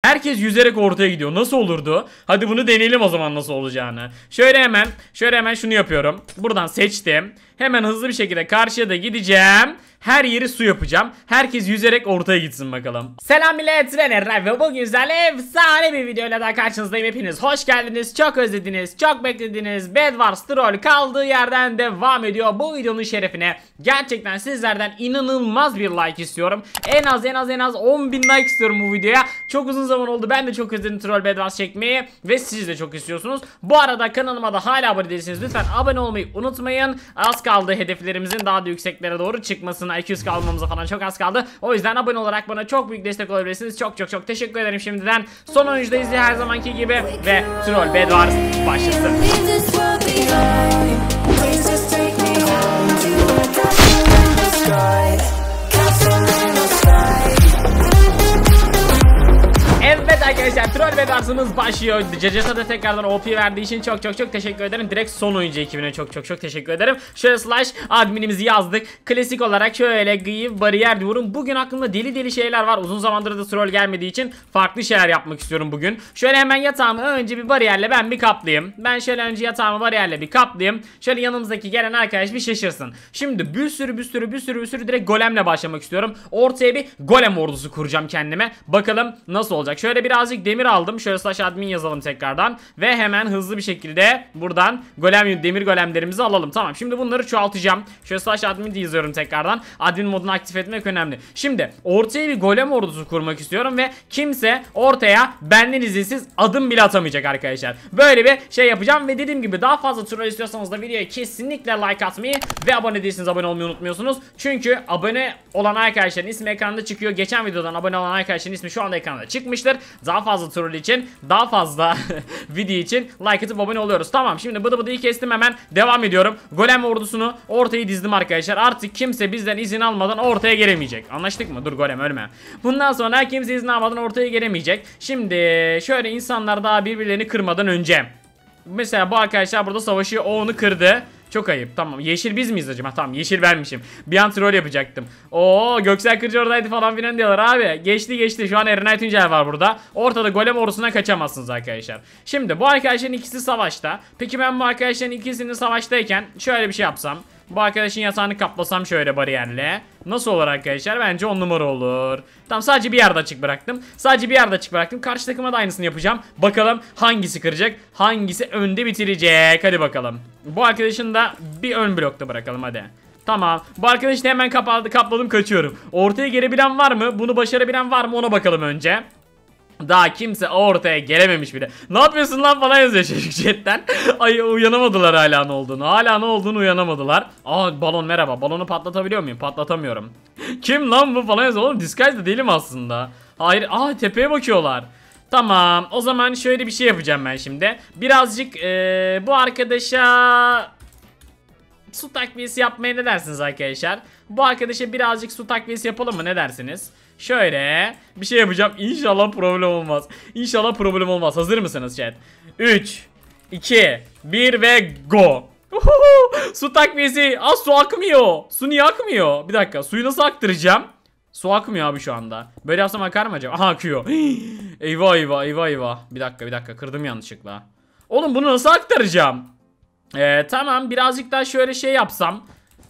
Herkes yüzerek ortaya gidiyor. Nasıl olurdu? Hadi bunu deneyelim o zaman nasıl olacağını. Şöyle hemen şunu yapıyorum. Buradan seçtim. Hemen hızlı bir şekilde karşıya da gideceğim. Her yeri su yapacağım. Herkes yüzerek ortaya gitsin bakalım. Selam millet, ben Eray ve bugün sizlerle efsane bir videoyla daha karşınızdayım. Hepiniz hoş geldiniz. Çok özlediniz, çok beklediğiniz Bed Wars Troll kaldığı yerden devam ediyor. Bu videonun şerefine gerçekten sizlerden inanılmaz bir like istiyorum. En az 10.000 like istiyorum bu videoya. Çok uzun zaman oldu. Ben de çok özledim Troll Bed Wars çekmeyi ve siz de çok istiyorsunuz. Bu arada kanalıma da hala abone değilseniz lütfen abone olmayı unutmayın. Az kaldı hedeflerimizin daha da yükseklere doğru çıkmasına. 200 kalmamıza falan çok az kaldı. O yüzden abone olarak bana çok büyük destek olabilirsiniz. Çok teşekkür ederim şimdiden. Son oyuncudayız her zamanki gibi ve Troll Bed Wars başlasın. Evet arkadaşlar, Troll Bed Wars'ımız başlıyor. Cacata da tekrardan OP verdiği için çok teşekkür ederim. Direkt son oyuncu ekibine çok teşekkür ederim. Şöyle slash adminimizi yazdık. Klasik olarak şöyle gıyıp bariyer diyorum. Bugün aklımda deli şeyler var. Uzun zamandır da troll gelmediği için farklı şeyler yapmak istiyorum bugün. Şöyle hemen yatağımı önce bir bariyerle ben bir kaplayayım. Ben şöyle önce yatağımı bariyerle bir kaplayayım. Şöyle yanımızdaki gelen arkadaş bir şaşırsın. Şimdi bir sürü direkt golemle başlamak istiyorum. Ortaya bir golem ordusu kuracağım kendime. Bakalım nasıl olacak. Şöyle birazcık demir aldım. Şöyle slash admin yazalım tekrardan. Ve hemen hızlı bir şekilde buradan demir golemlerimizi alalım. Tamam, şimdi bunları çoğaltacağım. Şöyle slash admin yazıyorum tekrardan. Admin modunu aktif etmek önemli. Şimdi ortaya bir golem ordusu kurmak istiyorum ve kimse ortaya benden izinsiz adım bile atamayacak arkadaşlar. Böyle bir şey yapacağım ve dediğim gibi daha fazla troll istiyorsanız da videoya kesinlikle like atmayı ve abone değilseniz abone olmayı unutmuyorsunuz. Çünkü abone olan arkadaşların ismi ekranda çıkıyor. Geçen videodan abone olan arkadaşların ismi şu anda ekranda çıkmıştır. Daha fazla troll için, daha fazla video için like atıp abone oluyoruz. Tamam, şimdi bıdıyı kestim, hemen devam ediyorum. Golem ordusunu ortaya dizdim arkadaşlar. Artık kimse bizden izin almadan ortaya gelemeyecek. Anlaştık mı? Dur golem ölme. Bundan sonra kimse izin almadan ortaya gelemeyecek. Şimdi şöyle insanlar daha birbirlerini kırmadan önce. Mesela bu arkadaşlar burada savaşıyor. O onu kırdı. Çok ayıp. Tamam. Yeşil biz miyiz acaba? Tamam, yeşil benmişim. Bir an troll yapacaktım. Oo, Göksel Kırcı oradaydı falan filan diyorlar abi. Geçti. Şu an Erenay Tuncel var burada. Ortada golem ordusuna kaçamazsınız arkadaşlar. Şimdi bu arkadaşların ikisi savaşta. Peki ben bu arkadaşların ikisinin savaştayken şöyle bir şey yapsam. Bu arkadaşın yatağını kaplasam şöyle bariyerle. Nasıl olur arkadaşlar? Bence 10 numara olur. Tamam, sadece bir yerde açık bıraktım. Karşı takıma da aynısını yapacağım. Bakalım hangisi kıracak? Hangisi önde bitirecek? Hadi bakalım. Bu arkadaşın da bir ön blokta bırakalım hadi. Tamam. Bu arkadaşı da hemen kapladım, kaçıyorum. Ortaya gelebilen var mı? Bunu başarabilen var mı? Ona bakalım önce. Daha kimse ortaya gelememiş bile. Ne yapıyorsun lan falan yazıyor çocuk chatten. Ay, uyanamadılar hala ne olduğunu. Uyanamadılar. Aa, balon merhaba. Balonu patlatabiliyor muyum? Patlatamıyorum. Kim lan bu falan yazıyor. Oğlum disguise de değilim aslında. Hayır. Aa, tepeye bakıyorlar. Tamam. O zaman şöyle bir şey yapacağım ben şimdi. Birazcık bu arkadaşa su takviyesi yapmaya ne dersiniz arkadaşlar? Bu arkadaşa birazcık su takviyesi yapalım mı? Ne dersiniz? Şöyle bir şey yapacağım. İnşallah problem olmaz. Hazır mısınız chat? 3, 2, 1 ve go. Su takviyesi. Aa, su akmıyor. Su niye akmıyor? Bir dakika, suyu nasıl aktaracağım? Su akmıyor abi şu anda. Böyle yapsam akar mı acaba? Aha, akıyor. Eyvah. Bir dakika, kırdım yanlışlıkla. Oğlum bunu nasıl aktaracağım? Tamam, birazcık daha şöyle şey yapsam.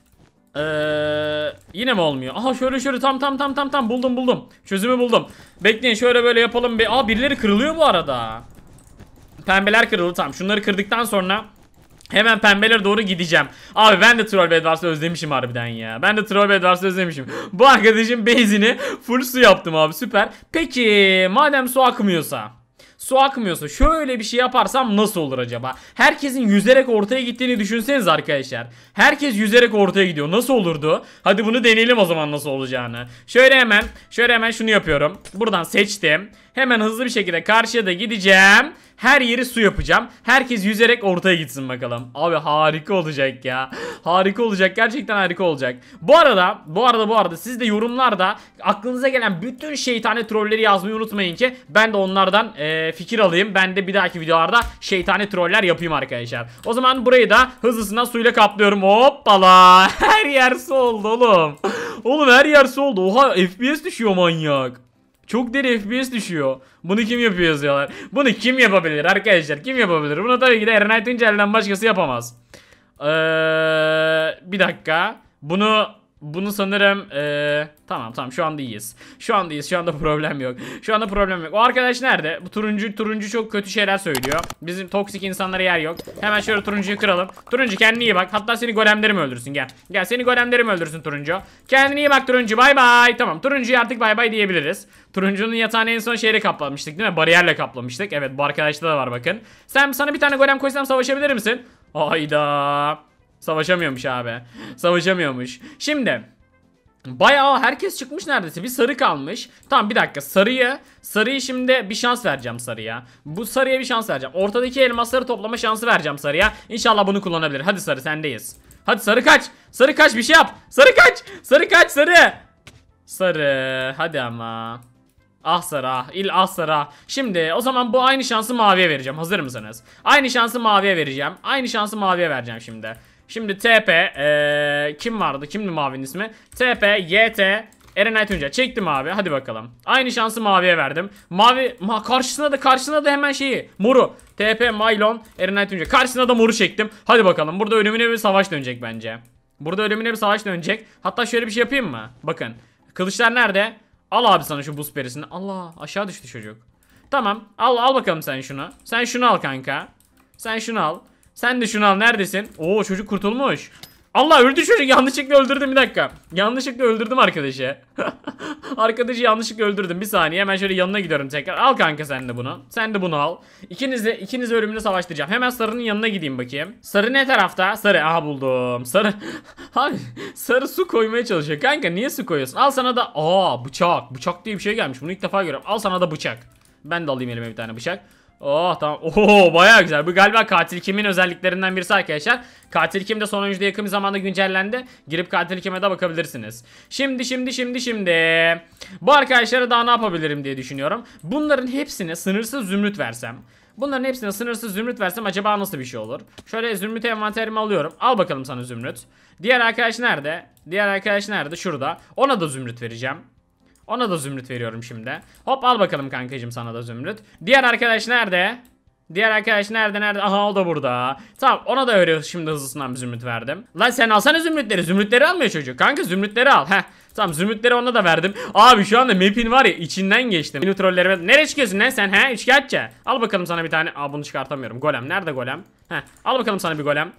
Yine mi olmuyor? Aha, şöyle tam buldum. Çözümü buldum. Bekleyin, şöyle böyle yapalım. Aa, birileri kırılıyor bu arada. Pembeler kırıldı, tamam. Şunları kırdıktan sonra hemen pembelere doğru gideceğim. Abi ben de Troll Bed Wars'ı özlemişim harbiden ya. Bu arkadaşın base'ini full su yaptım abi, süper. Peki madem su akmıyorsa şöyle bir şey yaparsam nasıl olur acaba? Herkesin yüzerek ortaya gittiğini düşünseniz arkadaşlar. Herkes yüzerek ortaya gidiyor. Nasıl olurdu? Hadi bunu deneyelim o zaman nasıl olacağını. Şöyle hemen şunu yapıyorum. Buradan seçtim. Hemen hızlı bir şekilde karşıya da gideceğim. Her yeri su yapacağım. Herkes yüzerek ortaya gitsin bakalım. Abi harika olacak ya. Harika olacak. Gerçekten harika olacak. Bu arada siz de yorumlarda aklınıza gelen bütün şeytani trolleri yazmayı unutmayın ki ben de onlardan fikir alayım. Ben de bir dahaki videolarda şeytani troller yapayım arkadaşlar. O zaman burayı da hızlısından suyla kaplıyorum. Hoppala. Her yer su oldu oğlum. Oğlum her yer su oldu. Oha, FPS düşüyor manyak. Çok deri FPS düşüyor. Bunu kim yapıyor yazıyorlar. Bunu kim yapabilir arkadaşlar? Kim yapabilir? Bunu tabii ki de Erenay Tuncel'den başkası yapamaz. Bir dakika. Bunu sanırım tamam şu anda iyiyiz. Şu anda problem yok. O arkadaş nerede? Bu turuncu çok kötü şeyler söylüyor. Bizim toksik insanlara yer yok. Hemen şöyle turuncuyu kıralım. Turuncu kendine iyi bak. Hatta seni golemlerim öldürsün, gel. Gel seni golemlerim öldürsün turuncu. Kendine iyi bak turuncu, bay bay. Tamam, turuncuya artık bay bay diyebiliriz. Turuncunun yatağını en son şeyle kaplamıştık değil mi? Bariyerle kaplamıştık. Evet, bu arkadaşta da var bakın. Sana bir tane golem koysam savaşabilir misin? Hayda. Savaşamıyormuş abi. Savaşamıyormuş. Şimdi bayağı herkes çıkmış neredeyse. Bir sarı kalmış. Tamam, bir dakika. Sarıyı şimdi bir şans vereceğim sarıya. Bu sarıya bir şans vereceğim. Ortadaki elmasları toplama şansı vereceğim sarıya. İnşallah bunu kullanabilir. Hadi sarı, sendeyiz. Hadi sarı kaç. Sarı kaç, bir şey yap. Sarı kaç. Sarı kaç, sarı. Sarı. Hadi ama. Ah sarı, ah sarı. Şimdi o zaman bu aynı şansı maviye vereceğim. Hazır mısınız? Aynı şansı maviye vereceğim. Aynı şansı maviye vereceğim şimdi. Şimdi TP kim vardı? Kimdi mavinin ismi? TP YT Erenay Tunca. Çektim abi. Hadi bakalım. Aynı şansı maviye verdim. Karşısına da hemen şeyi. Moru. TP Mylon Erenay Tunca. Karşısına da moru çektim. Hadi bakalım. Burada ölümüne bir savaş dönecek bence. Hatta şöyle bir şey yapayım mı? Bakın. Kılıçlar nerede? Al abi sana şu buz perisini. Allah, aşağı düştü çocuk. Tamam. Al bakalım sen şunu. Sen şunu al kanka. Sen şunu al. Sen de şunu al. Neredesin? Oo, çocuk kurtulmuş. Allah, öldü çocuk. Yanlışlıkla öldürdüm, bir dakika. Yanlışlıkla öldürdüm arkadaşı. Arkadaşı yanlışlıkla öldürdüm. Bir saniye, hemen şöyle yanına gidiyorum tekrar. Al kanka sen de bunu. Sen de bunu al. İkinizi ölümüne savaştıracağım. Hemen sarının yanına gideyim bakayım. Sarı ne tarafta? Sarı. Aha, buldum. Sarı. Abi sarı su koymaya çalışıyor. Kanka niye su koyuyorsun? Al sana da. Bıçak. Bıçak diye bir şey gelmiş. Bunu ilk defa görüyorum. Al sana da bıçak. Ben de alayım elime bir tane bıçak. Oh tamam. Oo, bayağı güzel. Bu galiba Katil Kim'in özelliklerinden birisi arkadaşlar. Katil Kim de son oyuncuda yakın bir zamanda güncellendi. Girip Katil Kim'e de bakabilirsiniz. Şimdi. Bu arkadaşlara daha ne yapabilirim diye düşünüyorum. Bunların hepsine sınırsız zümrüt versem acaba nasıl bir şey olur? Şöyle zümrüt envanterimi alıyorum. Al bakalım sana zümrüt. Diğer arkadaş nerede? Şurada. Ona da zümrüt vereceğim. Ona da zümrüt veriyorum şimdi. Hop, al bakalım kankacığım sana da zümrüt. Diğer arkadaş nerede? Nerede? Aha, o da burada. Tamam, ona da öyle şimdi hızlısından bir zümrüt verdim. Lan sen alsana zümrütleri. Zümrütleri almıyor çocuk. Kanka zümrütleri al. Heh. Tamam, zümrütleri ona da verdim. Abi şu anda map'in var ya, içinden geçtim. Benim trollerime. Nereye çıkıyorsun lan sen? He, üçkağıtçı. Al bakalım sana bir tane. Bunu çıkartamıyorum. Golem. Nerede golem? Heh. Al bakalım sana bir golem.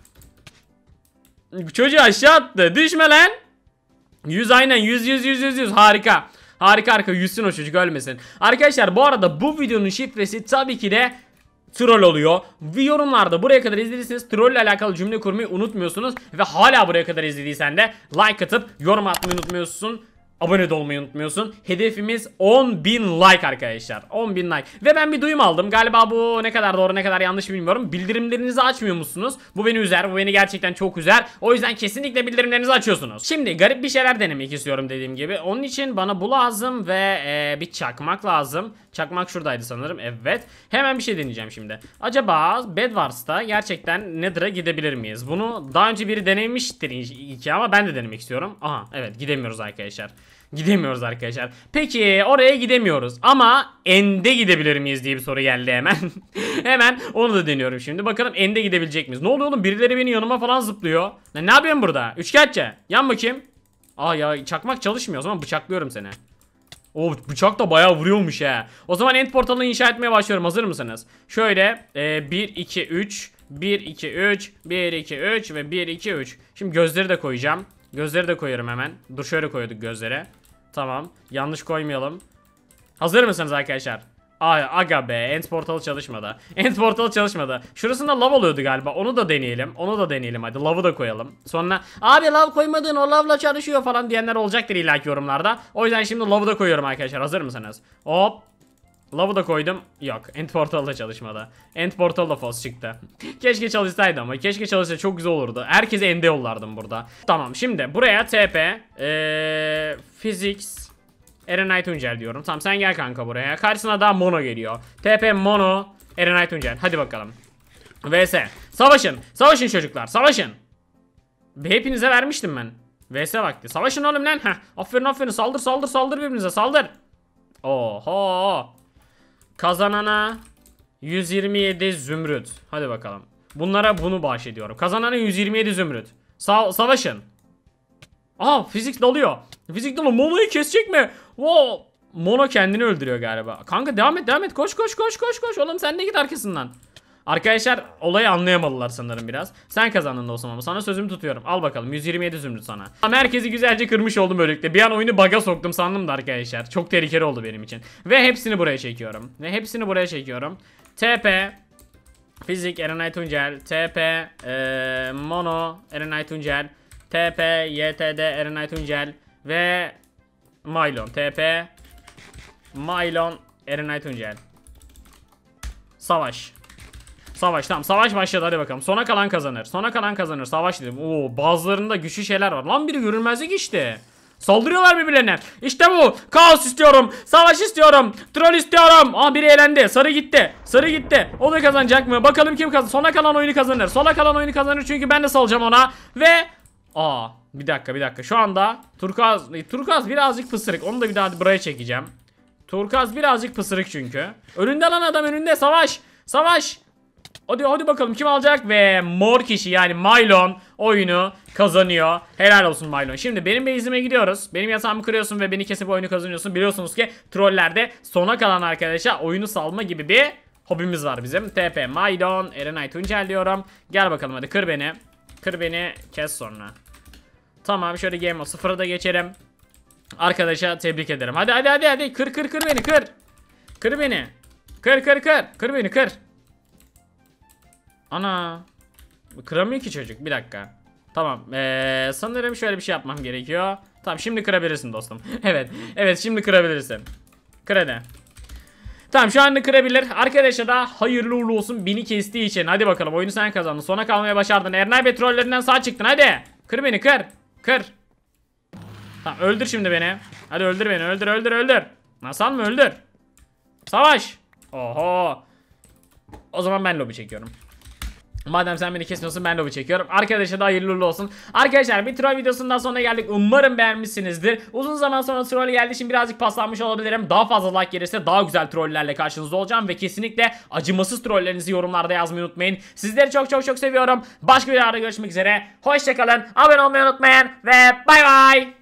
Çocuğu aşağı attı. Düşme lan. 100 aynen. 100. Harika, yüzsün o çocuk, ölmesin. Arkadaşlar bu arada bu videonun şifresi tabii ki de troll oluyor. Yorumlarda buraya kadar izlediyseniz troll ile alakalı cümle kurmayı unutmuyorsunuz. Ve hala buraya kadar izlediysen de like atıp yorum atmayı unutmuyorsun. Abone de olmayı unutmuyorsun. Hedefimiz 10.000 like arkadaşlar. 10.000 like. Ve ben bir duyum aldım. Galiba bu ne kadar doğru ne kadar yanlış bilmiyorum. Bildirimlerinizi açmıyor musunuz? Bu beni üzer. Bu beni gerçekten çok üzer. O yüzden kesinlikle bildirimlerinizi açıyorsunuz. Şimdi garip bir şeyler denemek istiyorum dediğim gibi. Onun için bana bu lazım ve bir çakmak lazım. Çakmak şuradaydı sanırım. Evet. Hemen bir şey deneyeceğim şimdi. Acaba Bedwars'ta gerçekten Nether'a gidebilir miyiz? Bunu daha önce biri denemiştir iki ama ben de denemek istiyorum. Aha, evet, gidemiyoruz arkadaşlar. Peki oraya gidemiyoruz ama End'e gidebilir miyiz diye bir soru geldi hemen. Hemen onu da deniyorum şimdi. Bakalım End'e gidebilecek miyiz? Ne oluyor oğlum? Birileri benim yanıma falan zıplıyor. Ne yapıyorsun burada? Üçkağıtçı. Yan bakayım. Ya çakmak çalışmıyor. O zaman bıçaklıyorum seni. O bıçak da bayağı vuruyormuş ha. O zaman end portalını inşa etmeye başlıyorum. Hazır mısınız? Şöyle 1 2 3 1 2 3 1 2 3 ve 1 2 3. Şimdi gözleri de koyacağım. Gözleri de koyuyorum hemen. Dur, şöyle koyduk gözlere. Tamam. Yanlış koymayalım. Hazır mısınız arkadaşlar? Aga be, end portalı çalışmadı. Şurasında lav oluyordu galiba. Onu da deneyelim. Hadi lavı da koyalım. Sonra abi lav koymadın, o lavla çalışıyor falan diyenler olacaktır illaki yorumlarda. O yüzden şimdi lavı da koyuyorum arkadaşlar. Hazır mısınız? Hop. Lavı da koydum. Yok, end portal da çalışmadı. End portal da false çıktı. Keşke çalışsaydı ama. Keşke çalışsa çok güzel olurdu. Herkese end'e yollardım burada. Tamam, şimdi buraya TP Physics Erenay Tuncel diyorum. Tamam, sen gel kanka buraya. Karşısına da Mono geliyor. TP Mono Erenay Tuncel. Hadi bakalım. VS. Savaşın çocuklar. Savaşın. Hepinize vermiştim ben. VS vakti. Savaşın oğlum lan. Heh. Aferin. Saldır birbirinize. Saldır. Oho. Kazanana 127 zümrüt. Hadi bakalım. Bunlara bunu bahşediyorum. Kazanana 127 zümrüt. Savaşın. Aa, fizik doluyor. Fizik dolu. Mono'yu kesecek mi? Wow. Mono kendini öldürüyor galiba. Kanka devam et. Koş. Oğlum sen de git arkasından. Arkadaşlar olayı anlayamadılar sanırım biraz. Sen kazandın dostum ama sana sözümü tutuyorum. Al bakalım 127 zümrüt sana. Ama herkesi güzelce kırmış oldum böylelikle. Bir an oyunu bug'a soktum sandım da arkadaşlar. Çok tehlikeli oldu benim için. Ve hepsini buraya çekiyorum. TP Fizik Erenay Tuncel, TP Mono Erenay Tuncel, TP YTD Erenay Tuncel ve Mylon. TP Mylon Erenay Tuncel. Savaş. Tamam, savaş başladı, hadi bakalım. Sona kalan kazanır. Savaş dedim. Oo, bazılarında güçlü şeyler var. Lan biri görünmezlik işte. Saldırıyorlar birbirlerine. İşte bu. Kaos istiyorum. Savaş istiyorum. Troll istiyorum. Aa, biri elendi. Sarı gitti. O da kazanacak mı? Bakalım kim kazanır. Sona kalan oyunu kazanır. Çünkü ben de salacağım ona. Ve bir dakika. Şu anda Turkuaz birazcık pısırık. Onu da bir daha buraya çekeceğim. Turkuaz birazcık pısırık çünkü. Önünde lan adam, önünde. Savaş. Hadi bakalım kim alacak ve mor kişi yani Mylon oyunu kazanıyor. Helal olsun Mylon. Şimdi benim base'ime gidiyoruz. Benim yatağımı kırıyorsun ve beni kesip oyunu kazanıyorsun. Biliyorsunuz ki trollerde sona kalan arkadaşa oyunu salma gibi bir hobimiz var bizim. TP Mylon Erenay Tuncel diyorum. Gel bakalım hadi, kır beni kes sonra. Tamam, şöyle game mode 0'a da geçelim. Arkadaşa tebrik ederim. Hadi kır beni, kır. Kır beni. Kır beni. Ana. Kıramıyor ki çocuk. Bir dakika. Tamam. Sanırım şöyle bir şey yapmam gerekiyor. Tamam, şimdi kırabilirsin dostum. Evet şimdi kırabilirsin. Kır hadi. Tamam, şu anda kırabilir. Arkadaşa da hayırlı uğurlu olsun beni kestiği için. Hadi bakalım, oyunu sen kazandın. Sona kalmaya başardın. Ernay ve trollerinden sağ çıktın. Hadi. Kır beni, kır. Tamam, öldür şimdi beni. Hadi öldür beni. Öldür. Nasıl mı öldür? Savaş. Oho. O zaman ben lobi çekiyorum. Madem sen beni kesmiyorsun, ben lobi çekiyorum. Arkadaşa da hayırlı uğurlu olsun. Arkadaşlar, bir troll videosundan sonra geldik. Umarım beğenmişsinizdir. Uzun zaman sonra troll geldiği için birazcık paslanmış olabilirim. Daha fazla like gelirse daha güzel trollerle karşınızda olacağım. Ve kesinlikle acımasız trollerinizi yorumlarda yazmayı unutmayın. Sizleri çok seviyorum. Başka bir videoda görüşmek üzere. Hoşçakalın. Abone olmayı unutmayın. Ve bay bay.